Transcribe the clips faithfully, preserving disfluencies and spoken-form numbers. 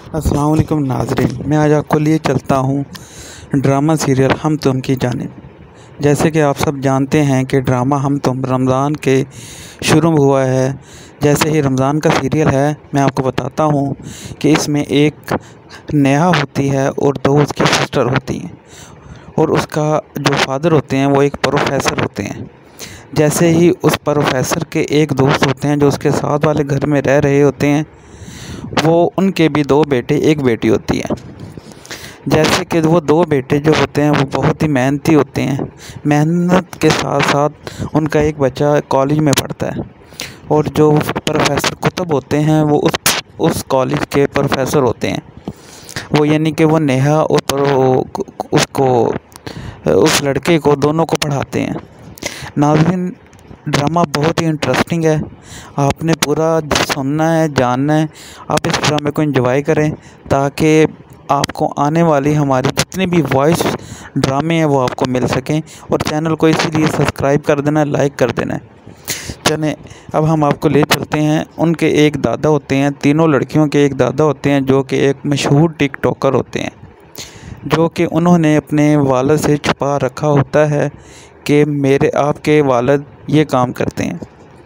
अस्सलाम वालेकुम नाज़रीन, मैं आज आपको लिए चलता हूँ ड्रामा सीरियल हम तुम की जानिब। जैसे कि आप सब जानते हैं कि ड्रामा हम तुम रमज़ान के शुरू हुआ है। जैसे ही रमज़ान का सीरियल है, मैं आपको बताता हूँ कि इसमें एक नेहा होती है और दो उसकी सिस्टर होती हैं और उसका जो फादर होते हैं वो एक प्रोफेसर होते हैं। जैसे ही उस प्रोफेसर के एक दोस्त होते हैं जो उसके साथ वाले घर में रह रहे होते हैं, वो उनके भी दो बेटे एक बेटी होती है। जैसे कि वो दो बेटे जो होते हैं वो बहुत ही मेहनती होते हैं। मेहनत के साथ साथ उनका एक बच्चा कॉलेज में पढ़ता है और जो प्रोफेसर कुतुब होते हैं वो उस उस कॉलेज के प्रोफेसर होते हैं। वो यानी कि वो नेहा और उसको उस लड़के को दोनों को पढ़ाते हैं। नाज़रीन, ड्रामा बहुत ही इंटरेस्टिंग है। आपने पूरा सुनना है, जानना है। आप इस ड्रामे को एंजॉय करें ताकि आपको आने वाली हमारी जितनी भी वॉइस ड्रामे हैं वो आपको मिल सकें। और चैनल को इसीलिए सब्सक्राइब कर देना, लाइक कर देना है। चलें, अब हम आपको ले चलते हैं। उनके एक दादा होते हैं, तीनों लड़कियों के एक दादा होते हैं जो कि एक मशहूर टिकटॉकर होते हैं, जो कि उन्होंने अपने वालिद से छुपा रखा होता है कि मेरे आपके वालिद ये काम करते हैं।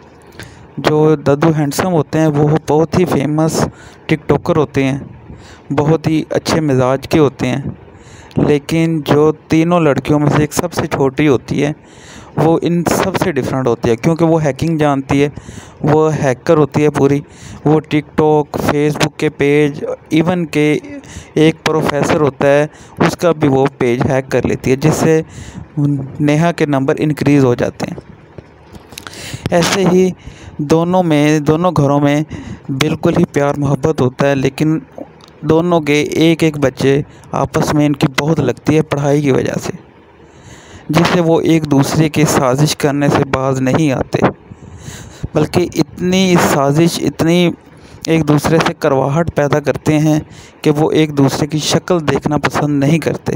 जो दद्दू हैंडसम होते हैं वो बहुत ही फेमस टिकटॉकर होते हैं, बहुत ही अच्छे मिजाज के होते हैं। लेकिन जो तीनों लड़कियों में से एक सबसे छोटी होती है वो इन सब से डिफरेंट होती है, क्योंकि वो हैकिंग जानती है, वो हैकर होती है पूरी। वो टिकटॉक, फेसबुक के पेज, इवन के एक प्रोफेसर होता है उसका भी वो पेज हैक कर लेती है, जिससे नेहा के नंबर इंक्रीज़ हो जाते हैं। ऐसे ही दोनों में दोनों घरों में बिल्कुल ही प्यार मोहब्बत होता है, लेकिन दोनों के एक एक बच्चे आपस में इनकी बहुत लगती है पढ़ाई की वजह से, जिससे वो एक दूसरे की साजिश करने से बाज नहीं आते, बल्कि इतनी साजिश इतनी एक दूसरे से करवाहट पैदा करते हैं कि वो एक दूसरे की शक्ल देखना पसंद नहीं करते।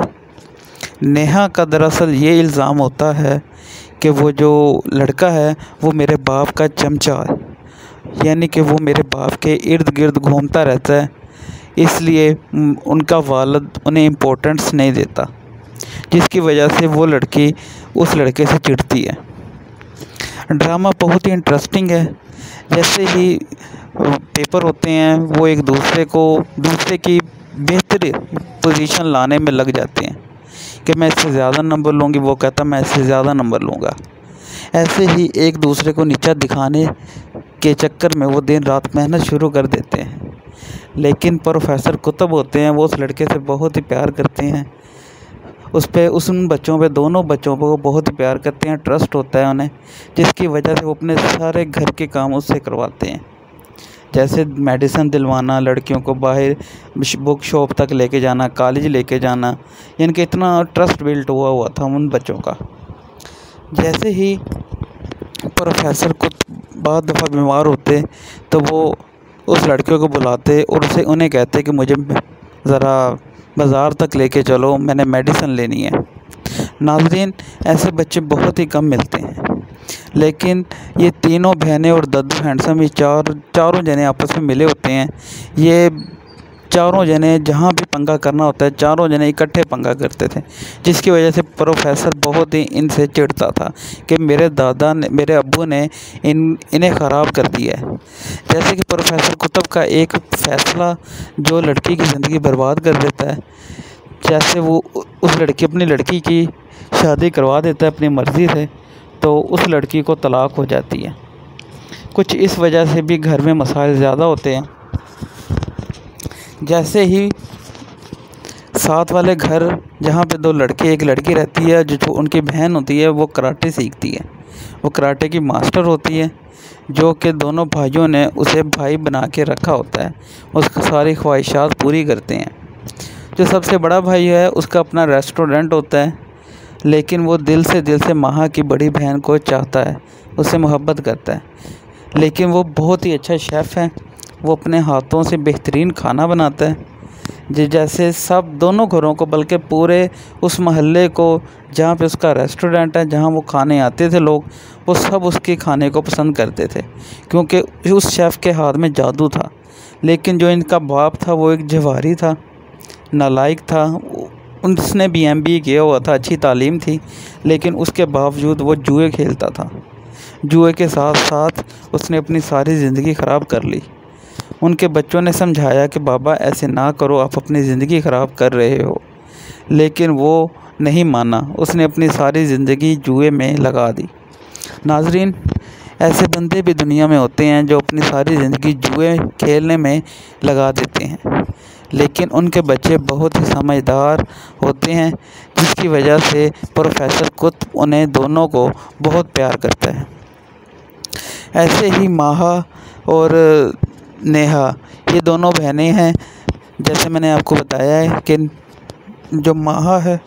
नेहा का दरअसल ये इल्ज़ाम होता है कि वो जो लड़का है वो मेरे बाप का चमचा है, यानी कि वो मेरे बाप के इर्द गिर्द घूमता रहता है, इसलिए उनका वालिद उन्हें इम्पोर्टेंस नहीं देता, जिसकी वजह से वो लड़की उस लड़के से चिढ़ती है। ड्रामा बहुत ही इंटरेस्टिंग है। जैसे ही पेपर होते हैं वो एक दूसरे को दूसरे की बेहतर पोजीशन लाने में लग जाते हैं कि मैं इससे ज़्यादा नंबर लूँगी, वो कहता मैं इससे ज़्यादा नंबर लूँगा। ऐसे ही एक दूसरे को नीचा दिखाने के चक्कर में वो दिन रात मेहनत शुरू कर देते हैं। लेकिन प्रोफेसर कुतुब होते हैं वो उस लड़के से बहुत ही प्यार करते हैं, उस पे उस उन बच्चों पे दोनों बच्चों को बहुत ही प्यार करते हैं, ट्रस्ट होता है उन्हें, जिसकी वजह से वो अपने सारे घर के काम उससे करवाते हैं। जैसे मेडिसिन दिलवाना, लड़कियों को बाहर बुक शॉप तक लेके जाना, कॉलेज लेके जाना, इनके इतना ट्रस्ट बिल्ट हुआ हुआ था उन बच्चों का। जैसे ही प्रोफेसर को बाद दफ़ा बीमार होते तो वो उस लड़कियों को बुलाते और उसे उन्हें कहते कि मुझे ज़रा बाज़ार तक लेके चलो, मैंने मेडिसिन लेनी है। नाज़रीन, ऐसे बच्चे बहुत ही कम मिलते हैं, लेकिन ये तीनों बहनें और दद्दू हैंडसम ये चार चारों जने आपस में मिले होते हैं। ये चारों जने जहाँ भी पंगा करना होता है चारों जने इकट्ठे पंगा करते थे, जिसकी वजह से प्रोफेसर बहुत ही इनसे चिढ़ता था कि मेरे दादा ने मेरे अब्बू ने इन इन्हें ख़राब कर दिया है। जैसे कि प्रोफेसर कुतुब का एक फ़ैसला जो लड़की की ज़िंदगी बर्बाद कर देता है। जैसे वो उस लड़की अपनी लड़की की शादी करवा देता है अपनी मर्ज़ी से, तो उस लड़की को तलाक हो जाती है। कुछ इस वजह से भी घर में मसाइल ज़्यादा होते हैं। जैसे ही साथ वाले घर जहाँ पे दो लड़के एक लड़की रहती है, जो जो उनकी बहन होती है वो कराटे सीखती है, वो कराटे की मास्टर होती है, जो कि दोनों भाइयों ने उसे भाई बना के रखा होता है, उसकी सारी ख्वाहिशात पूरी करते हैं। जो सबसे बड़ा भाई है उसका अपना रेस्टोरेंट होता है, लेकिन वो दिल से दिल से माँ की बड़ी बहन को चाहता है, उससे मोहब्बत करता है। लेकिन वो बहुत ही अच्छा शेफ़ है, वो अपने हाथों से बेहतरीन खाना बनाता है, जी जैसे सब दोनों घरों को बल्कि पूरे उस मोहल्ले को जहाँ पे उसका रेस्टोरेंट है, जहाँ वो खाने आते थे लोग, वो सब उसके खाने को पसंद करते थे, क्योंकि उस शेफ़ के हाथ में जादू था। लेकिन जो इनका बाप था वो एक जवारी था, नालायक था। उसने बी एम बी किया हुआ था, अच्छी तालीम थी, लेकिन उसके बावजूद वो जुए खेलता था। जुए के साथ साथ उसने अपनी सारी ज़िंदगी ख़राब कर ली। उनके बच्चों ने समझाया कि बाबा ऐसे ना करो, आप अपनी ज़िंदगी ख़राब कर रहे हो, लेकिन वो नहीं माना। उसने अपनी सारी ज़िंदगी जुए में लगा दी। नाज़रीन, ऐसे बंदे भी दुनिया में होते हैं जो अपनी सारी ज़िंदगी जुए खेलने में लगा देते हैं, लेकिन उनके बच्चे बहुत ही समझदार होते हैं, जिसकी वजह से प्रोफेसर कुतुब उन्हें दोनों को बहुत प्यार करता है। ऐसे ही माहा और नेहा ये दोनों बहनें हैं। जैसे मैंने आपको बताया है कि जो माहा है,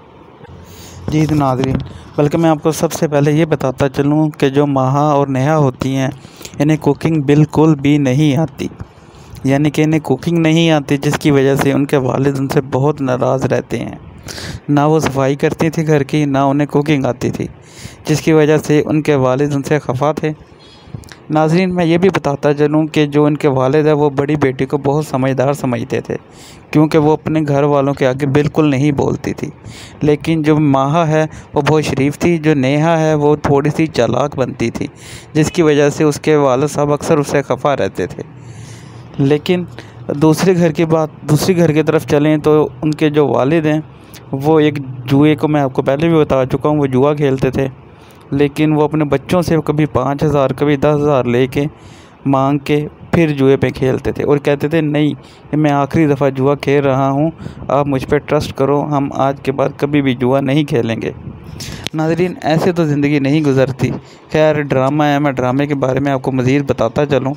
जी नाज़रीन, बल्कि मैं आपको सबसे पहले ये बताता चलूँ कि जो माहा और नेहा होती हैं, इन्हें कुकिंग बिल्कुल भी नहीं आती। यानी कि इन्हें कुकिंग नहीं आती, जिसकी वजह से उनके वालिद उनसे बहुत नाराज़ रहते हैं। ना वो सफाई करती थी घर की, ना उन्हें कुकिंग आती थी, जिसकी वजह से उनके वालिद उनसे खफा थे। नाज़रीन, मैं ये भी बताता चलूँ कि जो उनके वालिद है वो बड़ी बेटी को बहुत समझदार समझते थे, क्योंकि वो अपने घर वालों के आगे बिल्कुल नहीं बोलती थी। लेकिन जो माहा है वो बहुत शरीफ थी, जो नेहा है वो थोड़ी सी चालाक बनती थी, जिसकी वजह से उसके वालिद साहब अक्सर उससे खफा रहते थे। लेकिन दूसरे घर की बात दूसरी घर की तरफ चलें तो उनके जो वालिद हैं वो एक जुए को, मैं आपको पहले भी बता चुका हूँ, वो जुआ खेलते थे। लेकिन वो अपने बच्चों से कभी पाँच हज़ार कभी दस हज़ार ले के मांग के फिर जुए पे खेलते थे और कहते थे नहीं, ये मैं आखिरी दफ़ा जुआ खेल रहा हूँ, आप मुझ पे ट्रस्ट करो, हम आज के बाद कभी भी जुआ नहीं खेलेंगे। नाज़रीन, ऐसे तो ज़िंदगी नहीं गुज़रती। खैर, ड्रामा है, मैं ड्रामे के बारे में आपको मज़ीद बताता चलूँ।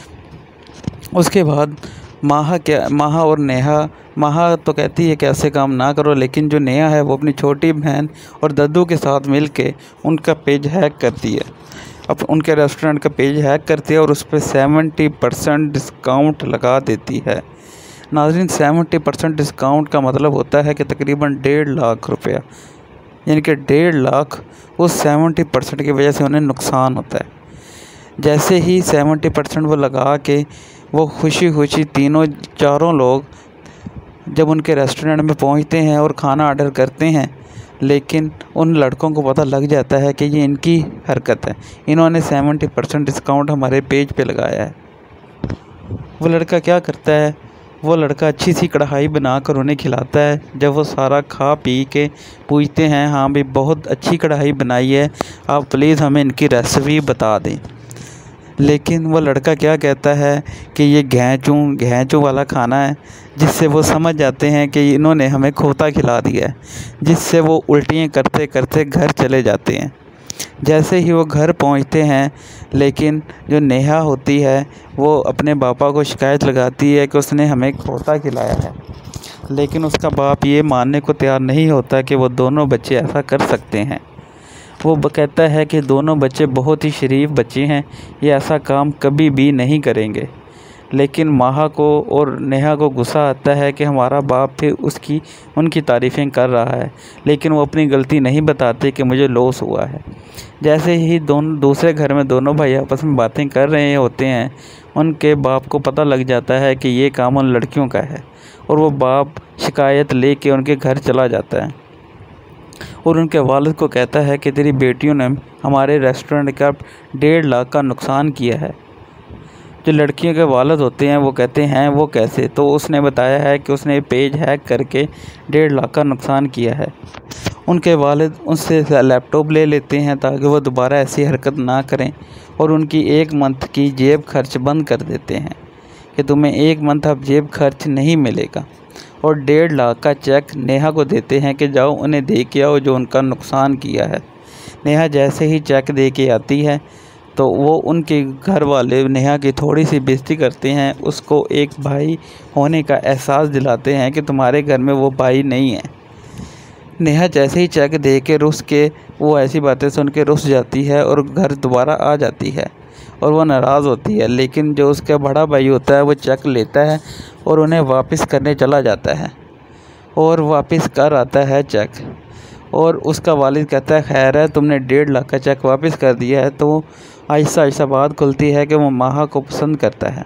उसके बाद माहा क्या माहा और नेहा, माहा तो कहती है कि ऐसे काम ना करो, लेकिन जो नेहा है वो अपनी छोटी बहन और दद्दू के साथ मिल के उनका पेज हैक करती है। अब उनके रेस्टोरेंट का पेज हैक करती है और उस पर सेवेंटी परसेंट डिस्काउंट लगा देती है। नाज़रीन, सेवेंटी परसेंट डिस्काउंट का मतलब होता है कि तकरीबन डेढ़ लाख रुपया, यानी कि डेढ़ लाख उस सेवेंटी परसेंट की वजह से उन्हें नुकसान होता है। जैसे ही सेवेंटी परसेंट वो लगा के वो खुशी खुशी तीनों चारों लोग जब उनके रेस्टोरेंट में पहुंचते हैं और खाना ऑर्डर करते हैं, लेकिन उन लड़कों को पता लग जाता है कि ये इनकी हरकत है, इन्होंने सेवेंटी परसेंट डिस्काउंट हमारे पेज पे लगाया है। वो लड़का क्या करता है, वो लड़का अच्छी सी कढ़ाई बनाकर उन्हें खिलाता है। जब वो सारा खा पी के पूछते हैं, हाँ भाई बहुत अच्छी कढ़ाई बनाई है, आप प्लीज़ हमें इनकी रेसिपी बता दें। लेकिन वो लड़का क्या कहता है कि ये घेंचू घेंचू वाला खाना है, जिससे वो समझ जाते हैं कि इन्होंने हमें खोता खिला दिया है, जिससे वो उल्टियाँ करते करते घर चले जाते हैं। जैसे ही वो घर पहुंचते हैं, लेकिन जो नेहा होती है वो अपने पापा को शिकायत लगाती है कि उसने हमें खोता खिलाया है। लेकिन उसका बाप ये मानने को तैयार नहीं होता कि वो दोनों बच्चे ऐसा कर सकते हैं। वो कहता है कि दोनों बच्चे बहुत ही शरीफ बच्चे हैं, ये ऐसा काम कभी भी नहीं करेंगे। लेकिन माहा को और नेहा को गुस्सा आता है कि हमारा बाप फिर उसकी उनकी तारीफ़ें कर रहा है, लेकिन वो अपनी गलती नहीं बताते कि मुझे लॉस हुआ है। जैसे ही दोनों दूसरे घर में दोनों भाई आपस में बातें कर रहे होते हैं, उनके बाप को पता लग जाता है कि ये काम उन लड़कियों का है, और वो बाप शिकायत ले कर उनके घर चला जाता है और उनके वालिद को कहता है कि तेरी बेटियों ने हमारे रेस्टोरेंट का डेढ़ लाख का नुकसान किया है। जो लड़कियों के वालिद होते हैं वो कहते हैं वो कैसे, तो उसने बताया है कि उसने पेज हैक करके डेढ़ लाख का नुकसान किया है। उनके वालिद उनसे लैपटॉप ले लेते हैं ताकि वो दोबारा ऐसी हरकत ना करें, और उनकी एक मंथ की जेब खर्च बंद कर देते हैं कि तुम्हें एक मंथ अब जेब खर्च नहीं मिलेगा, और डेढ़ लाख का चेक नेहा को देते हैं कि जाओ उन्हें दे के आओ जो उनका नुकसान किया है। नेहा जैसे ही चेक दे के आती है तो वो उनके घर वाले नेहा की थोड़ी सी बेइज्जती करते हैं, उसको एक भाई होने का एहसास दिलाते हैं कि तुम्हारे घर में वो भाई नहीं है। नेहा जैसे ही चेक दे के रुस के वो ऐसी बातें सुन के रुस जाती है और घर दोबारा आ जाती है और वो नाराज़ होती है। लेकिन जो उसका बड़ा भाई होता है वो चेक लेता है और उन्हें वापस करने चला जाता है और वापस कर आता है चेक, और उसका वालिद कहता है खैर है तुमने डेढ़ लाख का चेक वापस कर दिया है। तो आहिस्ता आहिस्ता बात खुलती है कि वो माहा को पसंद करता है।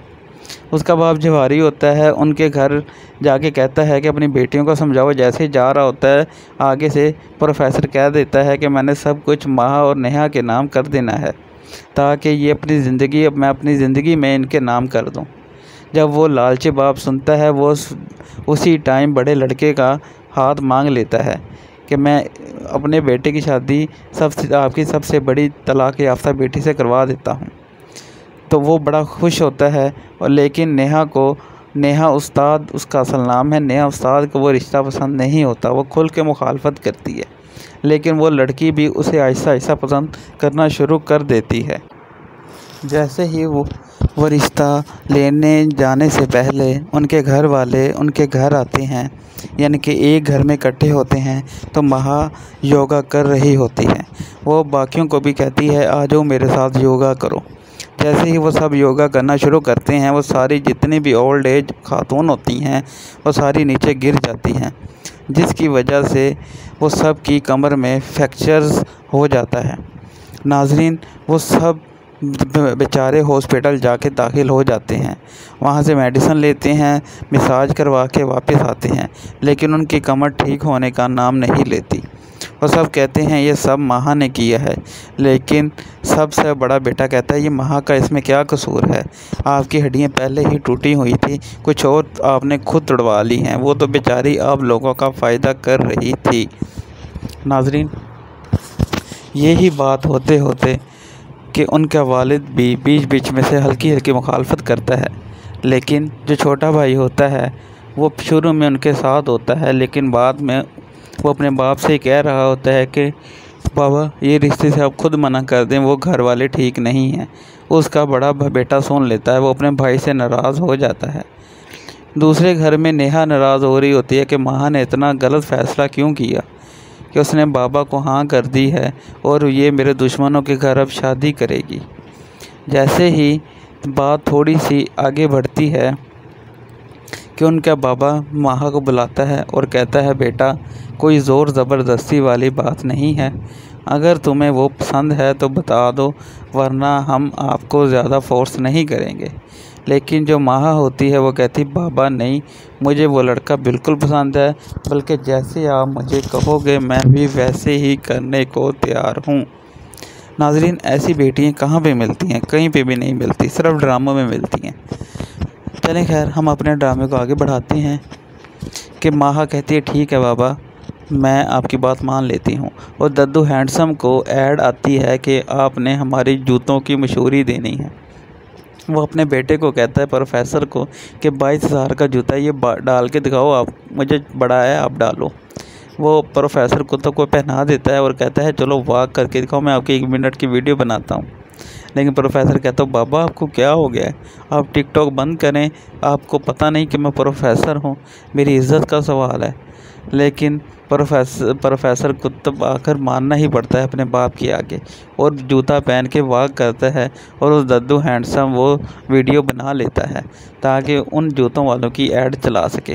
उसका बाप जवारी होता है, उनके घर जाके कहता है कि अपनी बेटियों को समझाओ। जैसे ही जा रहा होता है आगे से प्रोफेसर कह देता है कि मैंने सब कुछ महा और नेहा के नाम कर देना है ताकि ये अपनी ज़िंदगी अब मैं अपनी ज़िंदगी में इनके नाम कर दूं। जब वो लालची बाप सुनता है वो उसी टाइम बड़े लड़के का हाथ मांग लेता है कि मैं अपने बेटे की शादी सबसे आपकी सबसे बड़ी तलाक याफ्ता बेटी से करवा देता हूँ। तो वो बड़ा खुश होता है। और लेकिन नेहा को नेहा उस्ताद उसका असल नाम है, नेहा उस्ताद को वो रिश्ता पसंद नहीं होता। वो खुल के मुखालफत करती है, लेकिन वो लड़की भी उसे आहिस्ता आहिस्ता पसंद करना शुरू कर देती है। जैसे ही वो वो रिश्ता लेने जाने से पहले उनके घर वाले उनके घर आते हैं, यानी कि एक घर में इकट्ठे होते हैं, तो महा योगा कर रही होती है। वो बाकियों को भी कहती है आ जाओ मेरे साथ योगा करो। जैसे ही वो सब योगा करना शुरू करते हैं, वो सारी जितनी भी ओल्ड एज खातून होती हैं वो सारी नीचे गिर जाती हैं, जिसकी वजह से वो सब की कमर में फ्रैक्चर्स हो जाता है। नाजरीन, वो सब बेचारे हॉस्पिटल जाके दाखिल हो जाते हैं, वहाँ से मेडिसिन लेते हैं, मसाज करवा के वापस आते हैं, लेकिन उनकी कमर ठीक होने का नाम नहीं लेती। वो सब कहते हैं ये सब महा ने किया है, लेकिन सबसे बड़ा बेटा कहता है ये महा का इसमें क्या कसूर है, आपकी हड्डियाँ पहले ही टूटी हुई थी, कुछ और आपने खुद तोड़वा ली हैं, वो तो बेचारी आप लोगों का फ़ायदा कर रही थी। नाजरीन, यही बात होते होते कि उनका वालिद भी बीच बीच में से हल्की हल्की मुखालफत करता है, लेकिन जो छोटा भाई होता है वो शुरू में उनके साथ होता है, लेकिन बाद में वो अपने बाप से ही कह रहा होता है कि बाबा ये रिश्ते से आप खुद मना कर दें, वो घर वाले ठीक नहीं हैं। उसका बड़ा बेटा सुन लेता है, वो अपने भाई से नाराज़ हो जाता है। दूसरे घर में नेहा नाराज़ हो रही होती है कि महा ने इतना गलत फ़ैसला क्यों किया कि उसने बाबा को हाँ कर दी है और ये मेरे दुश्मनों के घर अब शादी करेगी। जैसे ही बात थोड़ी सी आगे बढ़ती है कि उनका बाबा महा को बुलाता है और कहता है बेटा कोई ज़ोर ज़बरदस्ती वाली बात नहीं है, अगर तुम्हें वो पसंद है तो बता दो, वरना हम आपको ज़्यादा फोर्स नहीं करेंगे। लेकिन जो महा होती है वो कहती बाबा नहीं, मुझे वो लड़का बिल्कुल पसंद है, बल्कि जैसे आप मुझे कहोगे मैं भी वैसे ही करने को तैयार हूँ। नाजरीन, ऐसी बेटियाँ कहाँ पे मिलती हैं? कहीं पे भी नहीं मिलती, सिर्फ ड्रामों में मिलती हैं। चलें खैर, हम अपने ड्रामे को आगे बढ़ाते हैं कि महा कहती है ठीक है बाबा, मैं आपकी बात मान लेती हूँ। और दद्दू हैंडसम को ऐड आती है कि आपने हमारी जूतों की मशहूरी देनी है। वो अपने बेटे को कहता है प्रोफेसर को कि बाईस हज़ार का जूता ये डाल के दिखाओ, आप मुझे बड़ा है आप डालो। वो प्रोफेसर को तो कोई पहना देता है और कहता है चलो वॉक करके दिखाओ, मैं आपकी एक मिनट की वीडियो बनाता हूँ। लेकिन प्रोफेसर कहता है बाबा आपको क्या हो गया है, आप टिकटॉक बंद करें, आपको पता नहीं कि मैं प्रोफेसर हूँ, मेरी इज़्ज़त का सवाल है। लेकिन प्रोफेसर प्रोफेसर को तब आकर मानना ही पड़ता है अपने बाप के आगे, और जूता पहन के वॉक करता है और उस दद्दू हैंडसम वो वीडियो बना लेता है ताकि उन जूतों वालों की ऐड चला सके।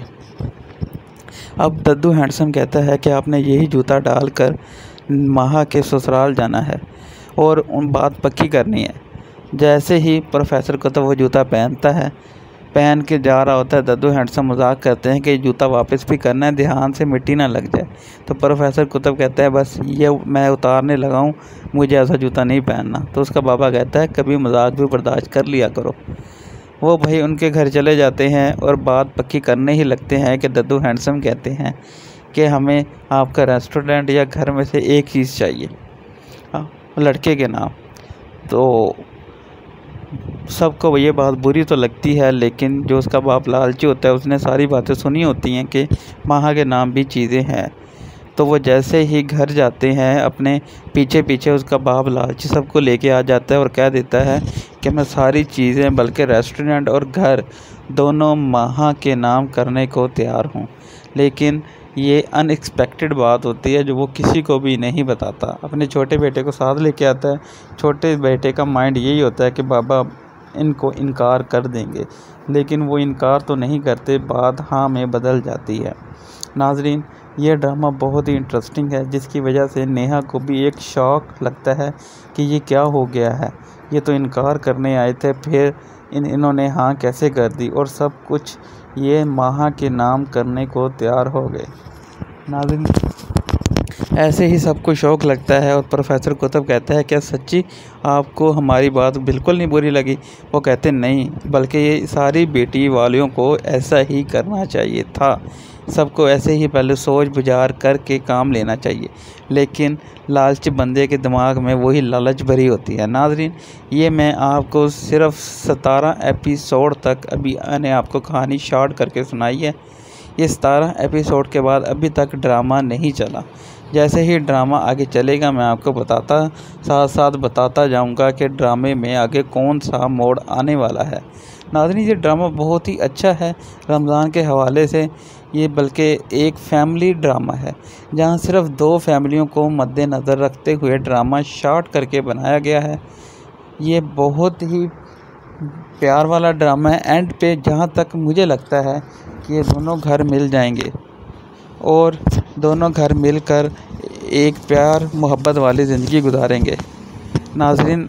अब दद्दू हैंडसम कहता है कि आपने यही जूता डालकर महा के ससुराल जाना है और उन बात पक्की करनी है। जैसे ही प्रोफेसर को तो वो जूता पहनता है, पहन के जा रहा होता है, दद्दू हैंडसम मजाक करते हैं कि जूता वापस भी करना है, ध्यान से मिट्टी ना लग जाए। तो प्रोफेसर कुतुब कहता है बस ये मैं उतारने लगा हूँ, मुझे ऐसा जूता नहीं पहनना। तो उसका बाबा कहता है कभी मजाक भी बर्दाश्त कर लिया करो। वो भाई उनके घर चले जाते हैं और बात पक्की करने ही लगते हैं कि दद्दू हैंडसम कहते हैं कि हमें आपका रेस्टोरेंट या घर में से एक चीज़ चाहिए, हाँ, लड़के के नाम। तो सबको ये बात बुरी तो लगती है, लेकिन जो उसका बाप लालची होता है उसने सारी बातें सुनी होती हैं कि महा के नाम भी चीज़ें हैं। तो वो जैसे ही घर जाते हैं अपने पीछे पीछे उसका बाप लालची सबको लेके आ जाता है और कह देता है कि मैं सारी चीज़ें बल्कि रेस्टोरेंट और घर दोनों महा के नाम करने को तैयार हूँ। लेकिन ये अनएक्सपेक्टेड बात होती है जो वो किसी को भी नहीं बताता। अपने छोटे बेटे को साथ लेके आता है। छोटे बेटे का माइंड यही होता है कि बाबा इनको इनकार कर देंगे, लेकिन वो इनकार तो नहीं करते, बात हाँ में बदल जाती है। नाजरीन, ये ड्रामा बहुत ही इंटरेस्टिंग है, जिसकी वजह से नेहा को भी एक शौक़ लगता है कि ये क्या हो गया है, ये तो इनकार करने आए थे, फिर इन इन्होंने हाँ कैसे कर दी और सब कुछ ये माहा के नाम करने को तैयार हो गए। नाज़रीन, ऐसे ही सबको शौक़ लगता है और प्रोफेसर कुतुब कहता है क्या सच्ची आपको हमारी बात बिल्कुल नहीं बुरी लगी? वो कहते नहीं, बल्कि ये सारी बेटी वालियों को ऐसा ही करना चाहिए था। सबको ऐसे ही पहले सोच विचार करके काम लेना चाहिए, लेकिन लालची बंदे के दिमाग में वही लालच भरी होती है। नाज़रीन, ये मैं आपको सिर्फ सतारह एपिसोड तक अभी मैंने आपको कहानी शॉर्ट करके सुनाई है। ये सतारह एपिसोड के बाद अभी तक ड्रामा नहीं चला। जैसे ही ड्रामा आगे चलेगा मैं आपको बताता साथ साथ बताता जाऊंगा कि ड्रामे में आगे कौन सा मोड़ आने वाला है। नाज़रीन, ये ड्रामा बहुत ही अच्छा है रमज़ान के हवाले से। ये बल्कि एक फैमिली ड्रामा है जहाँ सिर्फ दो फैमिलियों को मद्देनज़र रखते हुए ड्रामा शॉर्ट करके बनाया गया है। ये बहुत ही प्यार वाला ड्रामा है। एंड पे जहाँ तक मुझे लगता है कि ये दोनों घर मिल जाएंगे और दोनों घर मिलकर एक प्यार मोहब्बत वाली ज़िंदगी गुजारेंगे। नाज़रीन,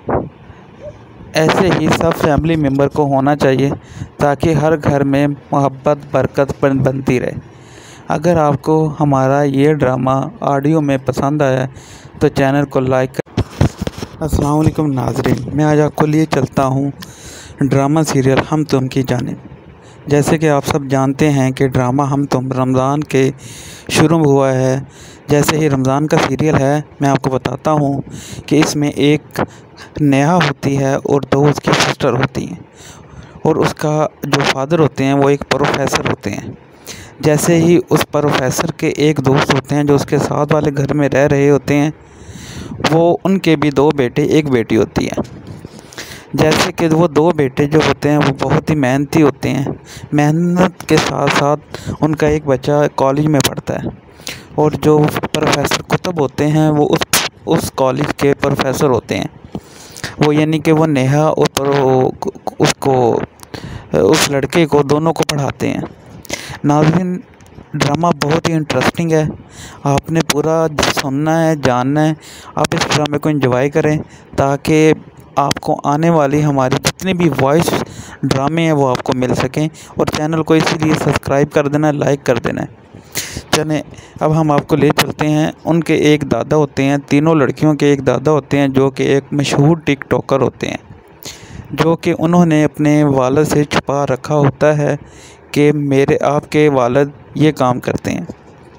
ऐसे ही सब फैमिली मेम्बर को होना चाहिए ताकि हर घर में मोहब्बत बरकत बन बनती रहे। अगर आपको हमारा ये ड्रामा ऑडियो में पसंद आया तो चैनल को लाइक कर। अस्सलाम वालेकुम नाज़रीन, मैं आज आपको लिए चलता हूँ ड्रामा सीरियल हम तुम की जानिब। जैसे कि आप सब जानते हैं कि ड्रामा हम तुम रमज़ान के शुरू हुआ है। जैसे ही रमज़ान का सीरियल है, मैं आपको बताता हूँ कि इसमें एक नेहा होती है और दो उसकी सिस्टर होती हैं और उसका जो फादर होते हैं वो एक प्रोफेसर होते हैं। जैसे ही उस प्रोफेसर के एक दोस्त होते हैं जो उसके साथ वाले घर में रह रहे होते हैं, वो उनके भी दो बेटे एक बेटी होती है। जैसे कि वो दो बेटे जो होते हैं वो बहुत ही मेहनती होते हैं। मेहनत के साथ साथ उनका एक बच्चा कॉलेज में पढ़ता है और जो प्रोफेसर कुतुब होते हैं वो उस उस कॉलेज के प्रोफेसर होते हैं। वो यानी कि वो नेहा और उसको उस लड़के को दोनों को पढ़ाते हैं। नाज़रीन, ड्रामा बहुत ही इंटरेस्टिंग है। आपने पूरा सुनना है, जानना है। आप इस ड्रामे को एंजॉय करें ताकि आपको आने वाली हमारी जितनी भी वॉइस ड्रामे हैं वो आपको मिल सकें। और चैनल को इसीलिए सब्सक्राइब कर देना, लाइक कर देना। चलें, अब हम आपको ले चलते हैं। उनके एक दादा होते हैं, तीनों लड़कियों के एक दादा होते हैं जो कि एक मशहूर टिकटॉकर होते हैं, जो कि उन्होंने अपने वालिद से छुपा रखा होता है कि मेरे आपके वालिद ये काम करते हैं।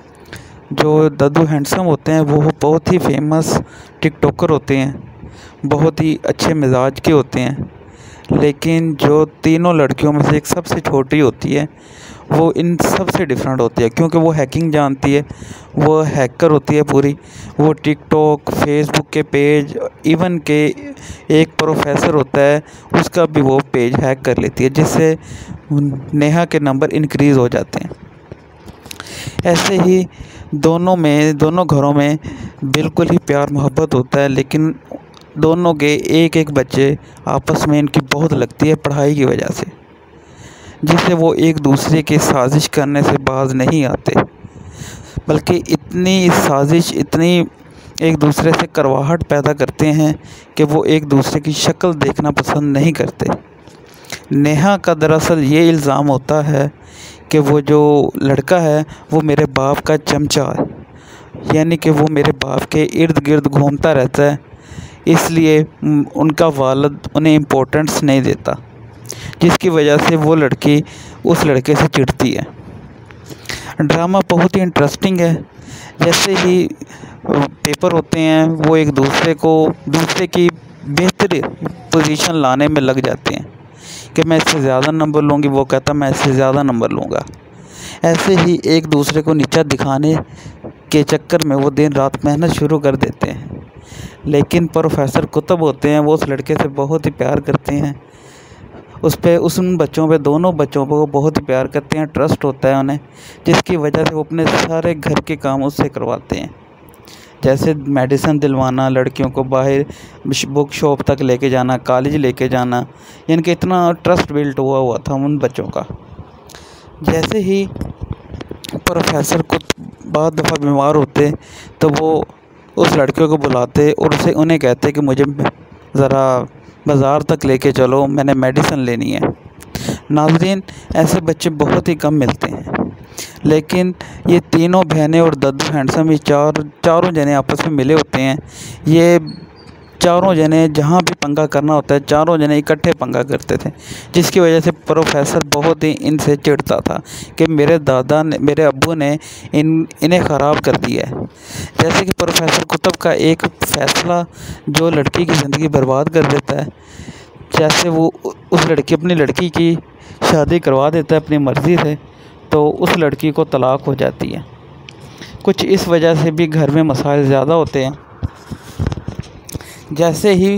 जो दद्दू हैंडसम होते हैं वो बहुत ही फेमस टिकटॉकर होते हैं, बहुत ही अच्छे मिजाज के होते हैं। लेकिन जो तीनों लड़कियों में से एक सबसे छोटी होती है वो इन सब से डिफरेंट होती है, क्योंकि वो हैकिंग जानती है, वो हैकर होती है पूरी। वो टिकटॉक, फेसबुक के पेज, इवन के एक प्रोफेसर होता है उसका भी वो पेज हैक कर लेती है, जिससे नेहा के नंबर इंक्रीज़ हो जाते हैं। ऐसे ही दोनों में दोनों घरों में बिल्कुल ही प्यार मोहब्बत होता है, लेकिन दोनों के एक एक बच्चे आपस में इनकी बहुत लगती है पढ़ाई की वजह से, जिससे वो एक दूसरे की साजिश करने से बाज नहीं आते, बल्कि इतनी साजिश इतनी एक दूसरे से करवाहट पैदा करते हैं कि वो एक दूसरे की शक्ल देखना पसंद नहीं करते। नेहा का दरअसल ये इल्ज़ाम होता है कि वो जो लड़का है वो मेरे बाप का चमचा है, यानी कि वो मेरे बाप के इर्द गिर्द घूमता रहता है, इसलिए उनका वालिद उन्हें इम्पोर्टेंस नहीं देता, जिसकी वजह से वो लड़की उस लड़के से चिढ़ती है। ड्रामा बहुत ही इंटरेस्टिंग है। जैसे ही पेपर होते हैं वो एक दूसरे को दूसरे की बेहतर पोजीशन लाने में लग जाते हैं कि मैं इससे ज़्यादा नंबर लूँगी, वो कहता मैं इससे ज़्यादा नंबर लूँगा। ऐसे ही एक दूसरे को नीचा दिखाने के चक्कर में वो दिन रात मेहनत शुरू कर देते हैं। लेकिन प्रोफेसर कुतुब होते हैं वो उस लड़के से बहुत ही प्यार करते हैं, उस पे उस उन बच्चों पे दोनों बच्चों को बहुत ही प्यार करते हैं, ट्रस्ट होता है उन्हें, जिसकी वजह से वो अपने सारे घर के काम उससे करवाते हैं। जैसे मेडिसिन दिलवाना, लड़कियों को बाहर बुक शॉप तक लेके जाना, कॉलेज लेके जाना, यानी कि इतना ट्रस्ट बिल्ट हुआ हुआ था उन बच्चों का। जैसे ही प्रोफेसर को बाद दफ़ा बीमार होते तो वो उस लड़के को बुलाते और उसे उन्हें कहते कि मुझे ज़रा बाज़ार तक लेके चलो, मैंने मेडिसिन लेनी है। नाज़रीन, ऐसे बच्चे बहुत ही कम मिलते हैं, लेकिन ये तीनों बहनें और दद्दू हैंडसम ये चार चारों जने आपस में मिले होते हैं। ये चारों जने जहाँ भी पंगा करना होता है, चारों जने इकट्ठे पंगा करते थे, जिसकी वजह से प्रोफेसर बहुत ही इनसे चिढ़ता था कि मेरे दादा ने, मेरे अब्बू ने इन इन्हें ख़राब कर दिया है। जैसे कि प्रोफेसर कुतुब का एक फ़ैसला जो लड़की की ज़िंदगी बर्बाद कर देता है, जैसे वो उस लड़की अपनी लड़की की शादी करवा देता है अपनी मर्ज़ी से, तो उस लड़की को तलाक हो जाती है। कुछ इस वजह से भी घर में मसाइल ज़्यादा होते हैं। जैसे ही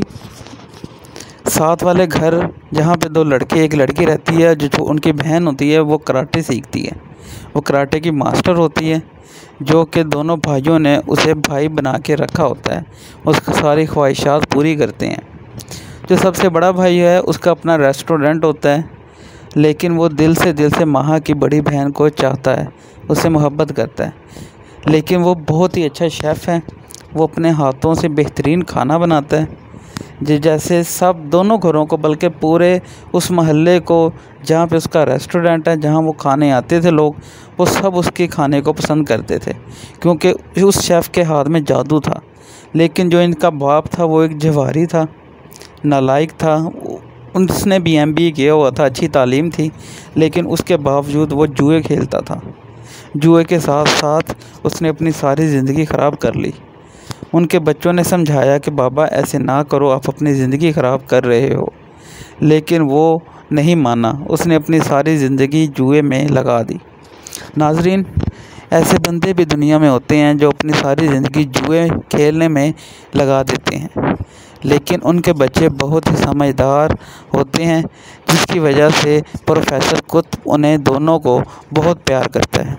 साथ वाले घर जहाँ पे दो लड़के एक लड़की रहती है, जो उनकी बहन होती है वो कराटे सीखती है, वो कराटे की मास्टर होती है, जो कि दोनों भाइयों ने उसे भाई बना के रखा होता है, उसकी सारी ख्वाहिशात पूरी करते हैं। जो सबसे बड़ा भाई है उसका अपना रेस्टोरेंट होता है, लेकिन वो दिल से दिल से माहा की बड़ी बहन को चाहता है, उससे मोहब्बत करता है। लेकिन वो बहुत ही अच्छा शेफ़ है, वो अपने हाथों से बेहतरीन खाना बनाता है, जी जैसे सब दोनों घरों को, बल्कि पूरे उस मोहल्ले को जहाँ पे उसका रेस्टोरेंट है, जहाँ वो खाने आते थे लोग, वो सब उसके खाने को पसंद करते थे, क्योंकि उस शेफ़ के हाथ में जादू था। लेकिन जो इनका बाप था वो एक जवारी था, नालायक था, उसने बी एम बी किया हुआ था, अच्छी तालीम थी, लेकिन उसके बावजूद वो जुए खेलता था। जुए के साथ साथ उसने अपनी सारी ज़िंदगी ख़राब कर ली। उनके बच्चों ने समझाया कि बाबा ऐसे ना करो, आप अपनी ज़िंदगी ख़राब कर रहे हो, लेकिन वो नहीं माना, उसने अपनी सारी ज़िंदगी जुए में लगा दी। नाज़रीन, ऐसे बंदे भी दुनिया में होते हैं जो अपनी सारी ज़िंदगी जुए खेलने में लगा देते हैं, लेकिन उनके बच्चे बहुत ही समझदार होते हैं, जिसकी वजह से प्रोफेसर कुतुब उन्हें दोनों को बहुत प्यार करता है।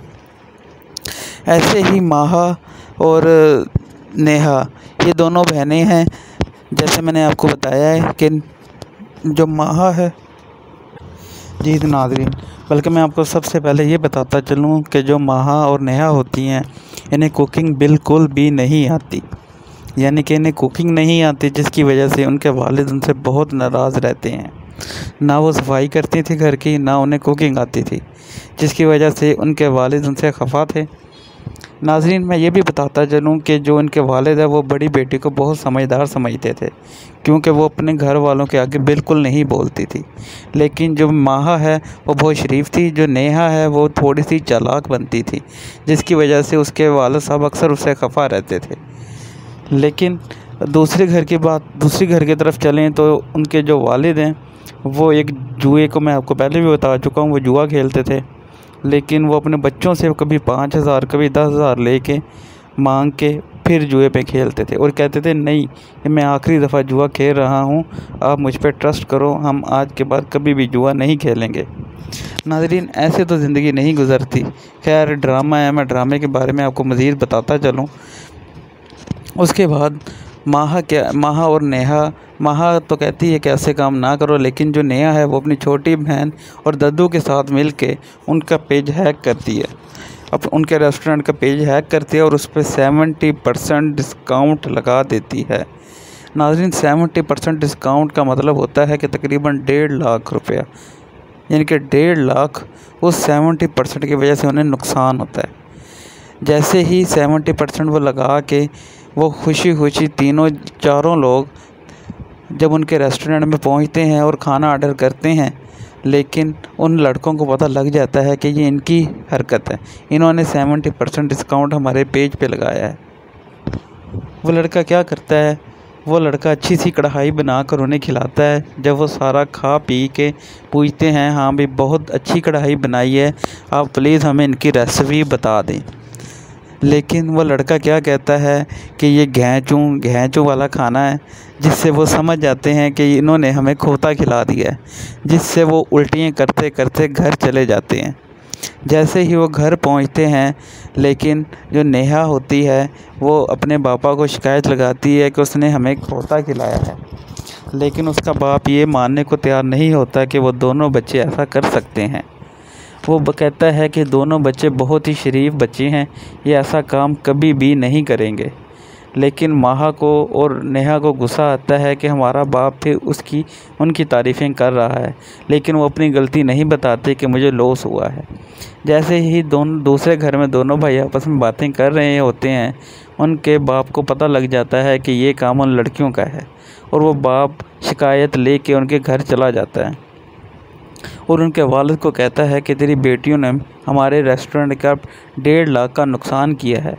ऐसे ही माहा और नेहा ये दोनों बहनें हैं। जैसे मैंने आपको बताया है कि जो माहा है, जी नाज़रीन, बल्कि मैं आपको सबसे पहले ये बताता चलूँ कि जो माहा और नेहा होती हैं, इन्हें कुकिंग बिल्कुल भी नहीं आती, यानी कि इन्हें कुकिंग नहीं आती, जिसकी वजह से उनके वालिद उनसे बहुत नाराज़ रहते हैं। ना वो सफाई करती थी घर की, ना उन्हें कुकिंग आती थी, जिसकी वजह से उनके वालिद उनसे खफा थे। नाज़रीन, मैं ये भी बताता चलूँ कि जो उनके वालिद है वो बड़ी बेटी को बहुत समझदार समझते थे, क्योंकि वो अपने घर वालों के आगे बिल्कुल नहीं बोलती थी। लेकिन जो माहा है वो बहुत शरीफ थी, जो नेहा है वो थोड़ी सी चालाक बनती थी, जिसकी वजह से उसके वालिद साहब अक्सर उससे खफा रहते थे। लेकिन दूसरे घर की बात दूसरी घर की तरफ चलें तो उनके जो वालिद हैं वो एक जुए को, मैं आपको पहले भी बता चुका हूँ, वो जुआ खेलते थे। लेकिन वो अपने बच्चों से कभी पाँच हज़ार कभी दस हज़ार ले के मांग के फिर जुए पे खेलते थे और कहते थे नहीं, मैं आखिरी दफ़ा जुआ खेल रहा हूँ, आप मुझ पर ट्रस्ट करो, हम आज के बाद कभी भी जुआ नहीं खेलेंगे। नाज़रीन, ऐसे तो ज़िंदगी नहीं गुज़रती। खैर, ड्रामा है, मैं ड्रामे के बारे में आपको मज़ीद बताता चलूँ। उसके बाद माहा क्या माहा और नेहा, माहा तो कहती है कि ऐसे काम ना करो, लेकिन जो नेहा है वो अपनी छोटी बहन और दद्दू के साथ मिल के उनका पेज हैक करती है, अब उनके रेस्टोरेंट का पेज हैक करती है और उस पर सेवेंटी परसेंट डिस्काउंट लगा देती है। नाज़रीन, सेवेंटी परसेंट डिस्काउंट का मतलब होता है कि तकरीबन डेढ़ लाख रुपया, यानी कि डेढ़ लाख उस सेवेंटी परसेंट की वजह से उन्हें नुकसान होता है। जैसे ही सेवेंटी परसेंट वो लगा के वो खुशी खुशी तीनों चारों लोग जब उनके रेस्टोरेंट में पहुंचते हैं और खाना ऑर्डर करते हैं, लेकिन उन लड़कों को पता लग जाता है कि ये इनकी हरकत है, इन्होंने सेवेंटी परसेंट डिस्काउंट हमारे पेज पे लगाया है। वो लड़का क्या करता है, वो लड़का अच्छी सी कढ़ाई बना कर उन्हें खिलाता है। जब वो सारा खा पी के पूछते हैं, हाँ भाई बहुत अच्छी कढ़ाई बनाई है, आप प्लीज़ हमें इनकी रेसिपी बता दें। लेकिन वो लड़का क्या कहता है कि ये घेंचू घेंचू वाला खाना है, जिससे वो समझ जाते हैं कि इन्होंने हमें खोता खिला दिया है, जिससे वो उल्टियाँ करते करते घर चले जाते हैं। जैसे ही वो घर पहुंचते हैं, लेकिन जो नेहा होती है वो अपने पापा को शिकायत लगाती है कि उसने हमें खोता खिलाया है, लेकिन उसका बाप ये मानने को तैयार नहीं होता कि वो दोनों बच्चे ऐसा कर सकते हैं। वो कहता है कि दोनों बच्चे बहुत ही शरीफ बच्चे हैं, ये ऐसा काम कभी भी नहीं करेंगे। लेकिन माहा को और नेहा को गुस्सा आता है कि हमारा बाप फिर उसकी उनकी तारीफ़ें कर रहा है, लेकिन वो अपनी गलती नहीं बताते कि मुझे लॉस हुआ है। जैसे ही दोनों दूसरे घर में दोनों भाई आपस में बातें कर रहे होते हैं, उनके बाप को पता लग जाता है कि ये काम उन लड़कियों का है, और वो बाप शिकायत लेके उनके घर चला जाता है और उनके वालिद को कहता है कि तेरी बेटियों ने हमारे रेस्टोरेंट का डेढ़ लाख का नुकसान किया है।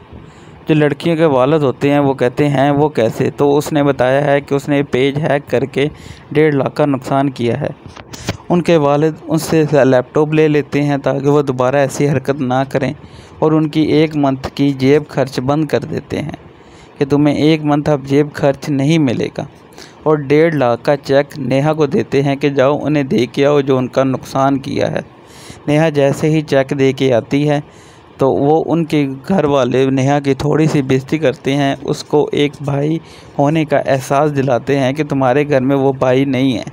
जो लड़कियों के वालिद होते हैं वो कहते हैं वो कैसे, तो उसने बताया है कि उसने पेज हैक करके डेढ़ लाख का नुकसान किया है। उनके वालिद उनसे लैपटॉप ले लेते हैं ताकि वो दोबारा ऐसी हरकत ना करें, और उनकी एक मंथ की जेब खर्च बंद कर देते हैं कि तुम्हें एक मंथ अब जेब खर्च नहीं मिलेगा, और डेढ़ लाख का चेक नेहा को देते हैं कि जाओ उन्हें दे के आओ जो उनका नुकसान किया है। नेहा जैसे ही चेक दे के आती है तो वो उनके घर वाले नेहा की थोड़ी सी बेइज्जती करते हैं, उसको एक भाई होने का एहसास दिलाते हैं कि तुम्हारे घर में वो भाई नहीं है।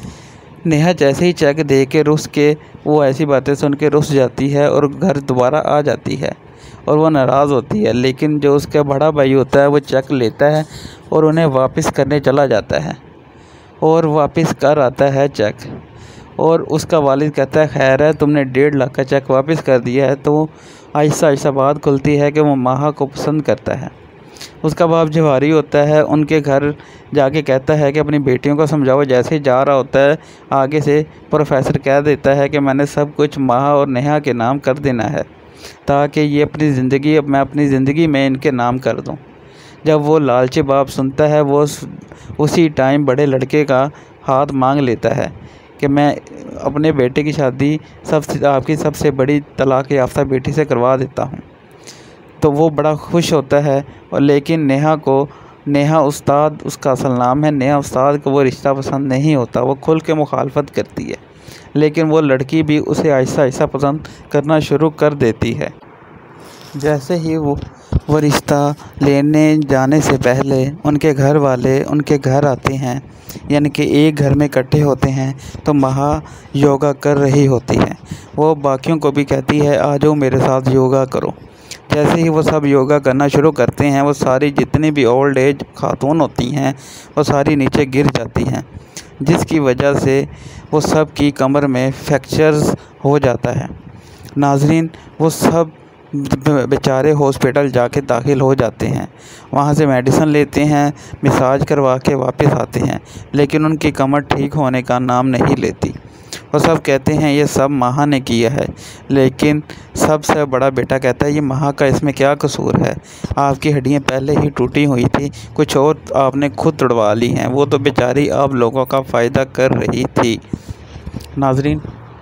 नेहा जैसे ही चेक दे के रुस के वो ऐसी बातें सुन के रुस जाती है और घर दोबारा आ जाती है और वो नाराज़ होती है, लेकिन जो उसका बड़ा भाई होता है वो चेक लेता है और उन्हें वापस करने चला जाता है और वापस कर आता है चेक, और उसका वालिद कहता है खैर है तुमने डेढ़ लाख का चेक वापस कर दिया है। तो आहिस्ता आहिस्ता बात खुलती है कि वो माहा को पसंद करता है। उसका बाप जवारी होता है, उनके घर जाके कहता है कि अपनी बेटियों को समझाओ। जैसे ही जा रहा होता है आगे से प्रोफेसर कह देता है कि मैंने सब कुछ माहा और नेहा के नाम कर देना है ताकि ये अपनी ज़िंदगी अब मैं अपनी ज़िंदगी में इनके नाम कर दूं। जब वो लालची बाप सुनता है वो उसी टाइम बड़े लड़के का हाथ मांग लेता है कि मैं अपने बेटे की शादी सबसे आपकी सबसे बड़ी तलाक याफ्ता बेटी से करवा देता हूँ। तो वो बड़ा खुश होता है, और लेकिन नेहा को नेहा उस्ताद उसका असल नाम है, नेहा उस्ताद को वो रिश्ता पसंद नहीं होता। वो खुल के मुखालफत करती है, लेकिन वो लड़की भी उसे आहिस्ता आहिस्ता पसंद करना शुरू कर देती है। जैसे ही वो वो रिश्ता लेने जाने से पहले उनके घर वाले उनके घर आते हैं, यानी कि एक घर में इकट्ठे होते हैं, तो महा योगा कर रही होती है। वो बाकियों को भी कहती है आ जाओ मेरे साथ योगा करो। जैसे ही वो सब योगा करना शुरू करते हैं वो सारी जितनी भी ओल्ड एज खातून होती हैं वो सारी नीचे गिर जाती हैं, जिसकी वजह से वो सब की कमर में फ्रैक्चर्स हो जाता है। नाजरीन, वो सब बेचारे हॉस्पिटल जाके दाखिल हो जाते हैं, वहाँ से मेडिसिन लेते हैं, मसाज करवा के वापस आते हैं, लेकिन उनकी कमर ठीक होने का नाम नहीं लेती। वो सब कहते हैं ये सब माहा ने किया है, लेकिन सबसे बड़ा बेटा कहता है ये माहा का इसमें क्या कसूर है, आपकी हड्डियाँ पहले ही टूटी हुई थी, कुछ और आपने खुद तोड़वा ली हैं, वो तो बेचारी आप लोगों का फ़ायदा कर रही थी। नाजरीन,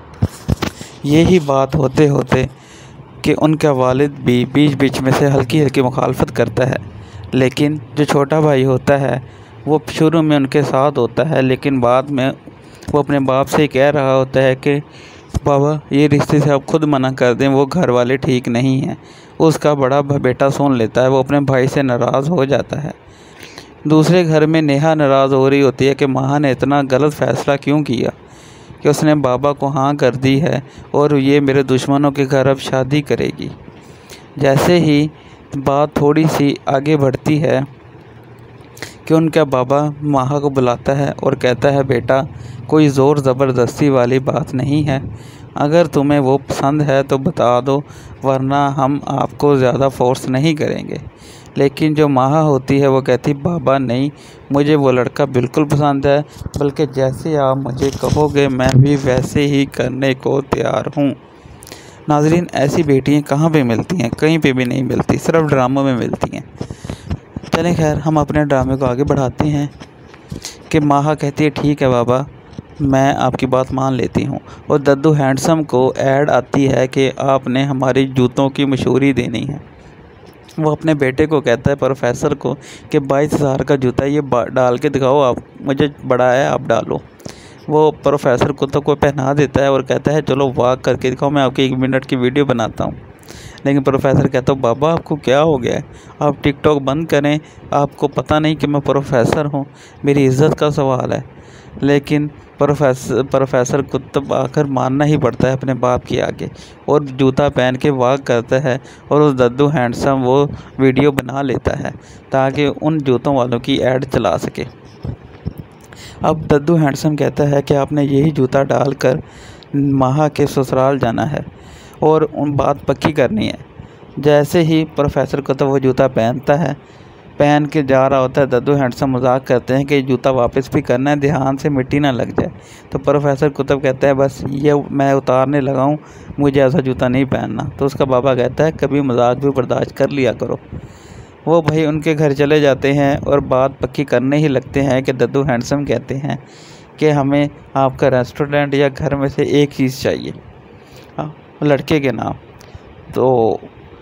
यही बात होते होते कि उनका वालिद भी बीच बीच में से हल्की हल्की मुखालफत करता है, लेकिन जो छोटा भाई होता है वो शुरू में उनके साथ होता है, लेकिन बाद में वो अपने बाप से कह रहा होता है कि बाबा ये रिश्ते से आप खुद मना कर दें, वो घर वाले ठीक नहीं हैं। उसका बड़ा बेटा सुन लेता है, वो अपने भाई से नाराज़ हो जाता है। दूसरे घर में नेहा नाराज़ हो रही होती है कि माहा ने इतना गलत फ़ैसला क्यों किया कि उसने बाबा को हाँ कर दी है और ये मेरे दुश्मनों के घर अब शादी करेगी। जैसे ही बात थोड़ी सी आगे बढ़ती है कि उनका बाबा माहा को बुलाता है और कहता है बेटा कोई ज़ोर ज़बरदस्ती वाली बात नहीं है, अगर तुम्हें वो पसंद है तो बता दो, वरना हम आपको ज़्यादा फोर्स नहीं करेंगे। लेकिन जो माहा होती है वो कहती बाबा नहीं, मुझे वो लड़का बिल्कुल पसंद है, बल्कि जैसे आप मुझे कहोगे मैं भी वैसे ही करने को तैयार हूँ। नाजरीन, ऐसी बेटियाँ कहाँ पे मिलती हैं? कहीं पे भी नहीं मिलती, सिर्फ ड्रामों में मिलती हैं। चलें खैर, हम अपने ड्रामे को आगे बढ़ाते हैं कि माहा कहती है ठीक है बाबा, मैं आपकी बात मान लेती हूँ। और दद्दू हैंडसम को ऐड आती है कि आपने हमारी जूतों की मशहूरी देनी है। वो अपने बेटे को कहता है प्रोफेसर को कि बाईस हज़ार का जूता ये डाल के दिखाओ, आप मुझे बड़ा है आप डालो। वो प्रोफेसर को तो कोई पहना देता है और कहता है चलो वॉक करके दिखाओ, मैं आपकी एक मिनट की वीडियो बनाता हूँ। लेकिन प्रोफेसर कहता है बाबा आपको क्या हो गया है, आप टिकटॉक बंद करें, आपको पता नहीं कि मैं प्रोफेसर हूँ, मेरी इज़्ज़त का सवाल है। लेकिन प्रोफेसर प्रोफेसर कुतुब आकर मानना ही पड़ता है अपने बाप के आगे और जूता पहन के वॉक करता है और उस दद्दू हैंडसम वो वीडियो बना लेता है ताकि उन जूतों वालों की ऐड चला सके। अब दद्दू हैंडसम कहता है कि आपने यही जूता डालकर माहा के ससुराल जाना है और उन बात पक्की करनी है। जैसे ही प्रोफेसर कुतुब वो जूता पहनता है पहन के जा रहा होता है, दद्दू हैंडसम मजाक करते हैं कि जूता वापस भी करना है, ध्यान से मिट्टी ना लग जाए। तो प्रोफेसर कुतुब कहता है बस ये मैं उतारने लगा हूँ, मुझे ऐसा जूता नहीं पहनना। तो उसका बाबा कहता है कभी मजाक भी बर्दाश्त कर लिया करो। वो भाई उनके घर चले जाते हैं और बात पक्की करने ही लगते हैं कि दद्दू हैंडसम कहते हैं कि हमें आपका रेस्टोरेंट या घर में से एक चीज़ चाहिए, हाँ, लड़के के नाम। तो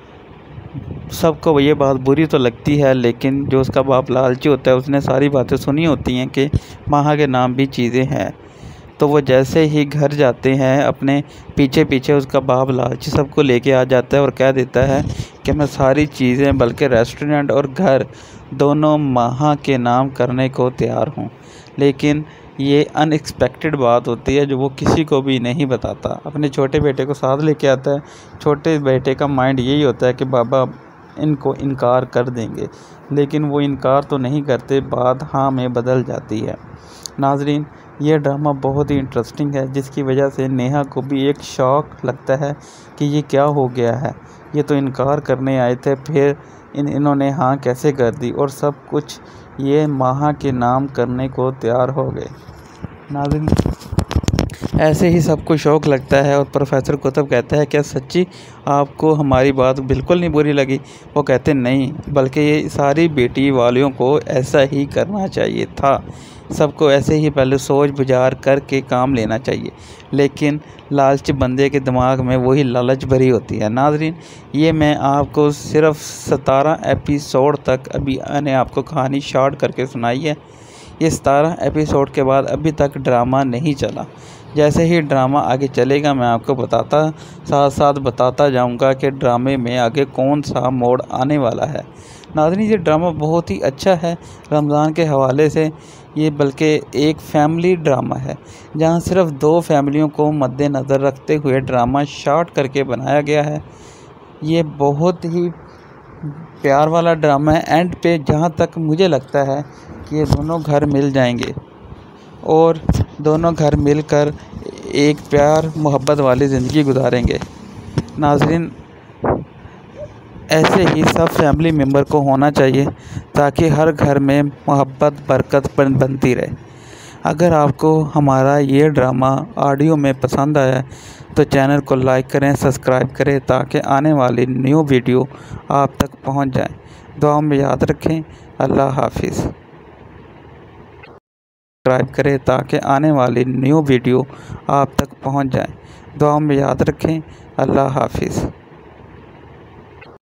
सबको ये बात बुरी तो लगती है, लेकिन जो उसका बाप लालची होता है उसने सारी बातें सुनी होती हैं कि माहा के नाम भी चीज़ें हैं। तो वो जैसे ही घर जाते हैं अपने पीछे पीछे उसका बाप लालची सबको लेके आ जाता है और कह देता है कि मैं सारी चीज़ें बल्कि रेस्टोरेंट और घर दोनों माहा के नाम करने को तैयार हूँ। लेकिन ये अनएक्सपेक्टेड बात होती है जो वो किसी को भी नहीं बताता। अपने छोटे बेटे को साथ लेके आता है। छोटे बेटे का माइंड यही होता है कि बाबा इनको इनकार कर देंगे, लेकिन वो इनकार तो नहीं करते, बात हाँ में बदल जाती है। नाजरीन, ये ड्रामा बहुत ही इंटरेस्टिंग है जिसकी वजह से नेहा को भी एक शौक लगता है कि ये क्या हो गया है, ये तो इनकार करने आए थे, फिर इन इन्होंने हाँ कैसे कर दी और सब कुछ ये माहा के नाम करने को तैयार हो गए। नाज़रीन, ऐसे ही सबको शौक़ लगता है और प्रोफेसर कुतुब कहता है क्या सच्ची आपको हमारी बात बिल्कुल नहीं बुरी लगी? वो कहते नहीं, बल्कि ये सारी बेटी वालियों को ऐसा ही करना चाहिए था। सबको ऐसे ही पहले सोच विचार करके काम लेना चाहिए, लेकिन लालच बंदे के दिमाग में वही लालच भरी होती है। नाज़रीन, ये मैं आपको सिर्फ सतारह एपिसोड तक अभी मैंने आपको कहानी शॉर्ट करके सुनाई है। ये सतारह एपिसोड के बाद अभी तक ड्रामा नहीं चला। जैसे ही ड्रामा आगे चलेगा मैं आपको बताता साथ साथ बताता जाऊंगा कि ड्रामे में आगे कौन सा मोड़ आने वाला है। नाज़रीन, ये ड्रामा बहुत ही अच्छा है रमज़ान के हवाले से। ये बल्कि एक फैमिली ड्रामा है जहाँ सिर्फ दो फैमिलियों को मद्देनज़र रखते हुए ड्रामा शॉर्ट करके बनाया गया है। ये बहुत ही प्यार वाला ड्रामा है। एंड पे जहाँ तक मुझे लगता है कि ये दोनों घर मिल जाएंगे और दोनों घर मिलकर एक प्यार मोहब्बत वाली ज़िंदगी गुजारेंगे। नाज़रीन, ऐसे ही सब फैमिली मेम्बर को होना चाहिए ताकि हर घर में मोहब्बत बरकत बनती रहे। अगर आपको हमारा ये ड्रामा ऑडियो में पसंद आया तो चैनल को लाइक करें, सब्सक्राइब करें ताकि आने वाली न्यू वीडियो आप तक पहुंच जाए। दुआ में याद रखें। अल्लाह हाफिज़। सब्सक्राइब करें ताकि आने वाली न्यू वीडियो आप तक पहुंच जाए। दुआ में याद रखें। अल्लाह हाफिज़।